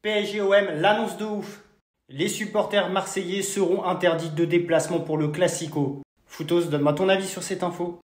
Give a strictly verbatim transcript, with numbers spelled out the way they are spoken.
P S G O M, l'annonce de ouf. Les supporters marseillais seront interdits de déplacement pour le Classico. Foutos, donne-moi ton avis sur cette info.